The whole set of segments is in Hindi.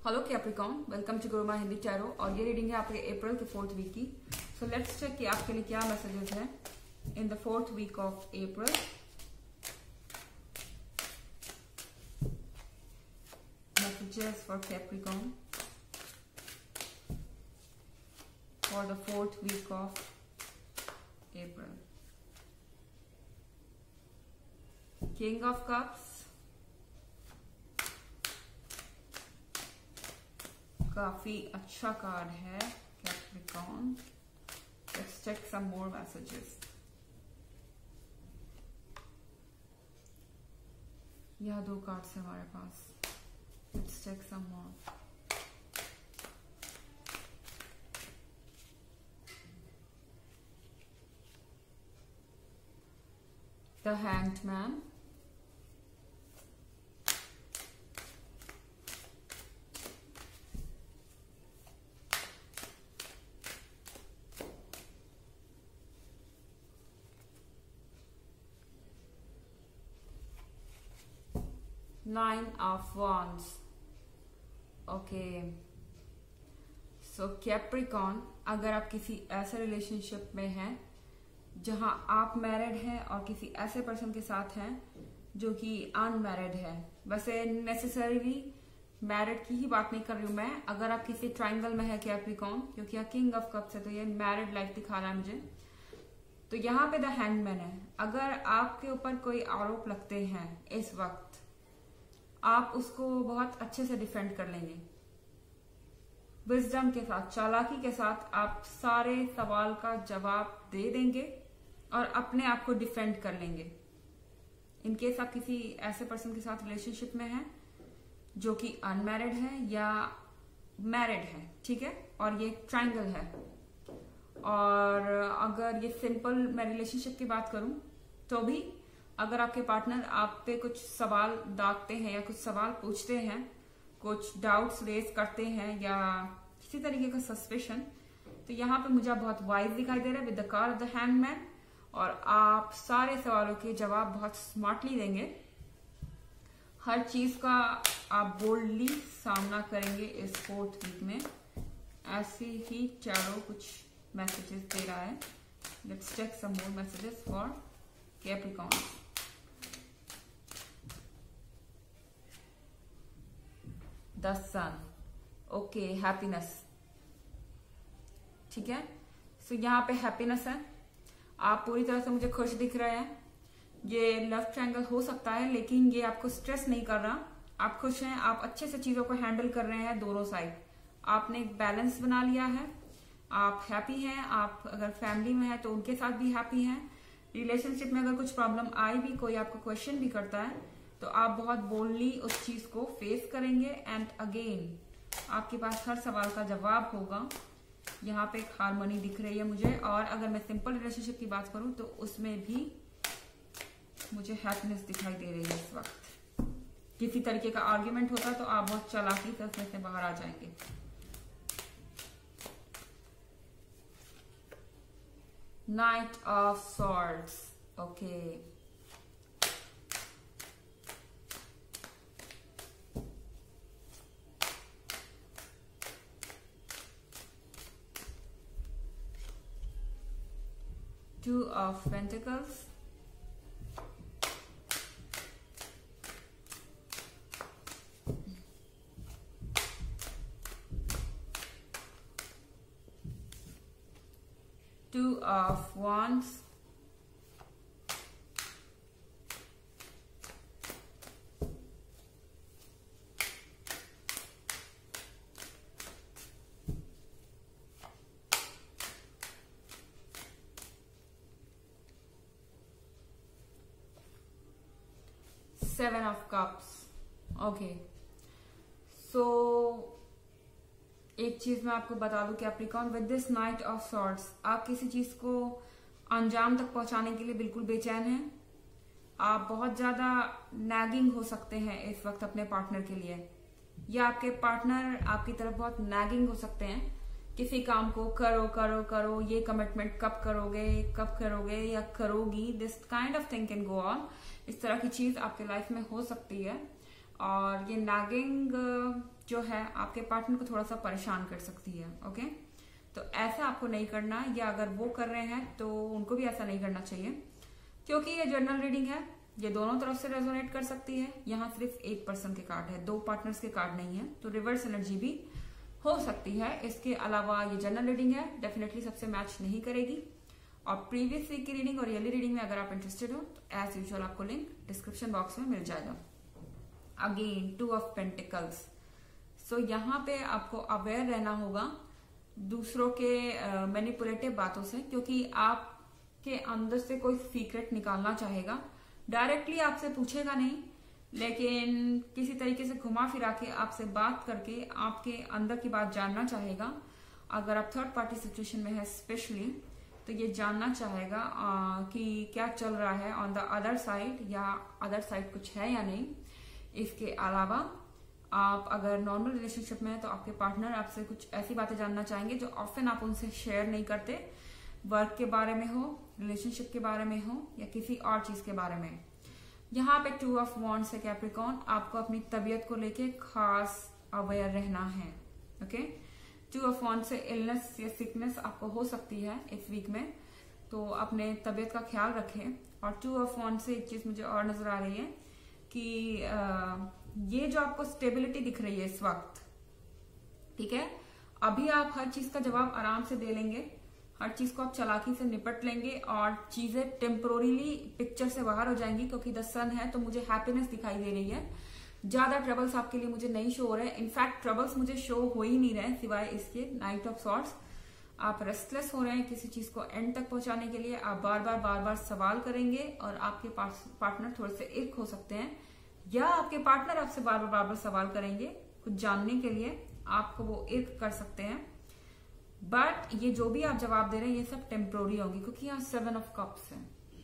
Hello Capricorn, welcome to Guruma Hindi tarot. और ये रीडिंग है आपके अप्रैल के 4th वीक की। सो लेट्स चेक कि आपके लिए क्या मैसेजेस हैं in the 4th week of April. Messages for Capricorn for the 4th week of April. King of cups, काफी अच्छा कार्ड है Capricorn. Let's check some more messages. यह 2 कार्ड्स है हमारे पास। Let's check some more. The hanged man, Nine of Wands. Okay, so Capricorn, अगर आप किसी ऐसे रिलेशनशिप में हैं जहां आप मैरिड हैं और किसी ऐसे पर्सन के साथ हैं जो कि अनमैरिड है, वैसे नेसेसरीली मैरिड की ही बात नहीं कर रही हूं मैं। अगर आप किसी ट्रायंगल में है कैप्रिकॉर्न, क्योंकि यहाँ किंग ऑफ कप्स है तो ये मैरिड लाइफ दिखा रहा है मुझे। तो यहाँ पे द हैंगमैन है। अगर आपके ऊपर कोई आरोप लगते हैं इस वक्त, आप उसको बहुत अच्छे से डिफेंड कर लेंगे। विजडम के साथ, चालाकी के साथ आप सारे सवाल का जवाब दे देंगे और अपने आप को डिफेंड कर लेंगे। इनकेस आप किसी ऐसे पर्सन के साथ रिलेशनशिप में हैं जो कि अनमैरिड है या मैरिड है, ठीक है, और ये ट्रायंगल है। और अगर ये सिंपल मैं रिलेशनशिप की बात करूं तो भी अगर आपके पार्टनर आप पे कुछ सवाल दागते हैं या कुछ सवाल पूछते हैं, कुछ डाउट्स रेज करते हैं या किसी तरीके का सस्पेशन, तो यहाँ पे मुझे बहुत वाइज दिखाई दे रहा है with the card of the hangman. और आप सारे सवालों के जवाब बहुत स्मार्टली देंगे। हर चीज का आप बोल्डली सामना करेंगे इस 4th वीक में। ऐसे ही चारों कुछ मैसेजेस दे रहा है। Let's check some more messages for Capricorn. The sun, okay, happiness, ठीक है। सो यहाँ पे हैप्पीनेस है। आप पूरी तरह से मुझे खुश दिख रहे हैं। ये लव ट्रायंगल हो सकता है लेकिन ये आपको स्ट्रेस नहीं कर रहा। आप खुश हैं, आप अच्छे से चीजों को हैंडल कर रहे हैं दोनों साइड। आपने एक बैलेंस बना लिया है, आप हैप्पी हैं। आप अगर फैमिली में है तो उनके साथ भी हैप्पी हैं। रिलेशनशिप में अगर कुछ प्रॉब्लम आई भी, कोई आपको क्वेश्चन भी करता है, तो आप बहुत बोल्डली उस चीज को फेस करेंगे। एंड अगेन आपके पास हर सवाल का जवाब होगा। यहाँ पे एक हार्मनी दिख रही है मुझे। और अगर मैं सिंपल रिलेशनशिप की बात करूं तो उसमें भी मुझे हैप्पीनेस दिखाई दे रही है इस वक्त। किसी तरीके का आर्ग्यूमेंट होता तो आप बहुत चालाकी से उसमें से बाहर आ जाएंगे। Knight of swords, okay, Two of Pentacles, Two of Wands, Seven of Cups, okay. So एक चीज मैं आपको बता दूं Capricorn, with this knight of swords, आप किसी चीज को अंजाम तक पहुंचाने के लिए बिल्कुल बेचैन हैं। आप बहुत ज्यादा नैगिंग हो सकते हैं इस वक्त अपने पार्टनर के लिए, या आपके पार्टनर आपकी तरफ बहुत नैगिंग हो सकते हैं किसी काम को करो करो करो, ये कमिटमेंट कब करोगे या करोगी, this kind of thing can go on. इस तरह की चीज आपके लाइफ में हो सकती है और ये नागिंग जो है आपके पार्टनर को थोड़ा सा परेशान कर सकती है। ओके, तो ऐसा आपको नहीं करना, या अगर वो कर रहे हैं तो उनको भी ऐसा नहीं करना चाहिए, क्योंकि ये जनरल रीडिंग है, ये दोनों तरफ से रेजोनेट कर सकती है। यहाँ सिर्फ एक पर्सन के कार्ड है, 2 पार्टनर्स के कार्ड नहीं है, तो रिवर्स एनर्जी भी हो सकती है। इसके अलावा ये जनरल रीडिंग है, डेफिनेटली सबसे मैच नहीं करेगी। और प्रीवियस वीक की रीडिंग और ईयरली रीडिंग में अगर आप इंटरेस्टेड हो तो एज यूजुअल आपको लिंक डिस्क्रिप्शन बॉक्स में मिल जाएगा। अगेन 2 ऑफ पेंटिकल्स, सो यहाँ पे आपको अवेयर रहना होगा दूसरों के मैनिपुलेटिव बातों से, क्योंकि आपके अंदर से कोई सीक्रेट निकालना चाहेगा। डायरेक्टली आपसे पूछेगा नहीं, लेकिन किसी तरीके से घुमा फिरा के आपसे बात करके आपके अंदर की बात जानना चाहेगा। अगर आप थर्ड पार्टी सिचुएशन में है स्पेशली, तो ये जानना चाहेगा कि क्या चल रहा है ऑन द अदर साइड, या अदर साइड कुछ है या नहीं। इसके अलावा आप अगर नॉर्मल रिलेशनशिप में है तो आपके पार्टनर आपसे कुछ ऐसी बातें जानना चाहेंगे जो ऑफन आप उनसे शेयर नहीं करते, वर्क के बारे में हो, रिलेशनशिप के बारे में हो, या किसी और चीज के बारे में। यहाँ पे 2 ऑफ वॉन्ड्स है कैप्रिकॉर्न, आपको अपनी तबीयत को लेके खास अवेयर रहना है। ओके, 2 ऑफ वॉन्ड्स से इलनेस या सिकनेस आपको हो सकती है इस वीक में, तो अपने तबीयत का ख्याल रखें। और 2 ऑफ वॉन्ड्स से एक चीज मुझे और नजर आ रही है कि ये जो आपको स्टेबिलिटी दिख रही है इस वक्त, ठीक है, अभी आप हर चीज का जवाब आराम से दे लेंगे, हर चीज को आप चालाकी से निपट लेंगे और चीजें टेम्पोररीली पिक्चर से बाहर हो जाएंगी, क्योंकि द सन है तो मुझे हैप्पीनेस दिखाई दे रही है। ज्यादा ट्रबल्स आपके लिए मुझे नहीं शो हो रहे हैं, इनफैक्ट ट्रबल्स मुझे शो हो ही नहीं रहे सिवाय इसके नाइट ऑफ सॉर्ट्स। आप रेस्टलेस हो रहे हैं किसी चीज को एंड तक पहुंचाने के लिए, आप बार बार सवाल करेंगे और आपके पार्टनर थोड़े से इर्क हो सकते हैं, या आपके पार्टनर आपसे बार बार सवाल करेंगे कुछ जानने के लिए, आपको वो इर्क कर सकते हैं। बट ये जो भी आप जवाब दे रहे हैं ये सब टेम्पोररी होंगे, क्योंकि यहाँ 7 ऑफ कप्स है।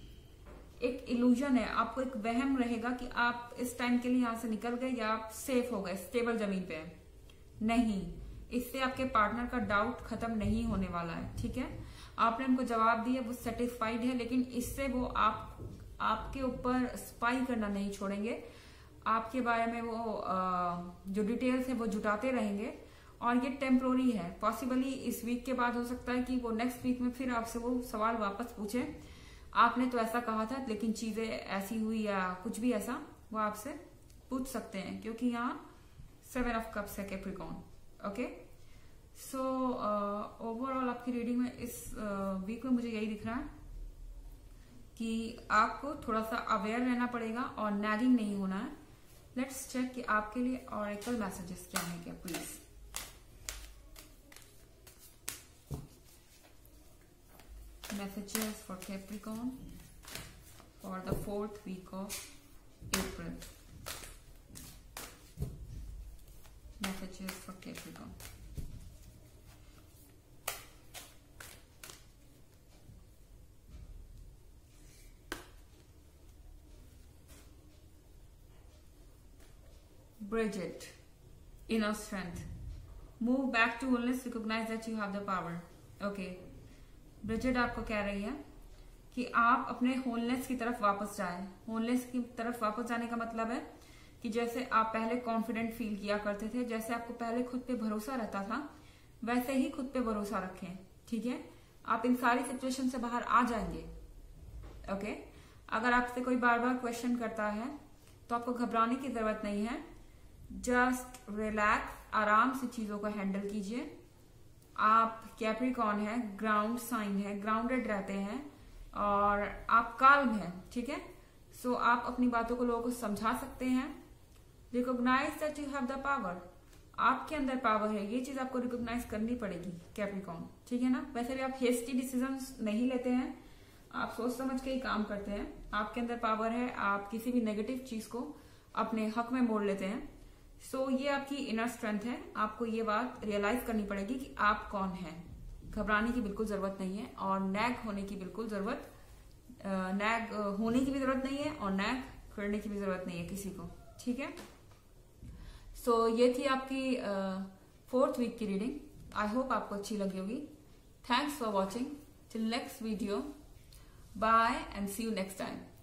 एक इल्यूजन है, आपको एक वहम रहेगा कि आप इस टाइम के लिए यहां से निकल गए या आप सेफ हो गए, स्टेबल जमीन पे है। नहीं, इससे आपके पार्टनर का डाउट खत्म नहीं होने वाला है। ठीक है, आपने उनको जवाब दिया, वो सेटिस्फाइड है, लेकिन इससे वो आपके ऊपर स्पाई करना नहीं छोड़ेंगे। आपके बारे में वो जो डिटेल्स है वो जुटाते रहेंगे, और ये टेम्पोररी है। पॉसिबली इस वीक के बाद हो सकता है कि वो नेक्स्ट वीक में फिर आपसे वो सवाल वापस पूछे, आपने तो ऐसा कहा था लेकिन चीजें ऐसी हुई, या कुछ भी ऐसा वो आपसे पूछ सकते हैं, क्योंकि यहाँ 7 ऑफ कप्स है कैप्रिकॉर्न। ओके, सो ओवरऑल आपकी रीडिंग में इस वीक में मुझे यही दिख रहा है कि आपको थोड़ा सा अवेयर रहना पड़ेगा और नैगिंग नहीं होना है। लेट्स चेक कि आपके लिए ऑरेकल मैसेजेस क्या है क्या, please. Messages for Capricorn for the 4th week of April. Messages for Capricorn. Bridget, inner strength. Move back to wholeness, recognize that you have the power. Okay. Bridget आपको कह रही है कि आप अपने होलनेस की तरफ वापस जाएं। होलनेस की तरफ वापस जाने का मतलब है कि जैसे आप पहले कॉन्फिडेंट फील किया करते थे, जैसे आपको पहले खुद पे भरोसा रहता था, वैसे ही खुद पे भरोसा रखें। ठीक है, आप इन सारी सिचुएशन से बाहर आ जाएंगे। ओके, अगर आपसे कोई बार बार क्वेश्चन करता है तो आपको घबराने की जरूरत नहीं है। जस्ट रिलैक्स, आराम से चीजों को हैंडल कीजिए। आप कैप्रिकॉर्न है, ग्राउंड साइन है, ग्राउंडेड रहते हैं और आप काल्म हैं। ठीक है, सो आप अपनी बातों को लोगों को समझा सकते हैं। Recognise that you have the power, आपके अंदर पावर है, ये चीज आपको रिकॉग्नाइज करनी पड़ेगी कैप्रिकॉर्न। ठीक है ना, वैसे भी आप हेस्टी डिसीजंस नहीं लेते हैं, आप सोच समझ के ही काम करते हैं। आपके अंदर पावर है, आप किसी भी नेगेटिव चीज को अपने हक में मोड़ लेते हैं। सो ये आपकी इनर स्ट्रेंथ है, आपको ये बात रियलाइज करनी पड़ेगी कि आप कौन हैं। घबराने की बिल्कुल जरूरत नहीं है, और नैग होने की बिल्कुल नैग होने की भी जरूरत नहीं है, और नैग करने की भी जरूरत नहीं है किसी को। ठीक है, सो ये थी आपकी 4th वीक की रीडिंग। आई होप आपको अच्छी लगी होगी। Thanks for watching, till next video, bye and see you next time.